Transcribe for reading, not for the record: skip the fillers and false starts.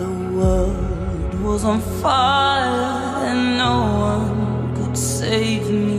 The world was on fire and no one could save me.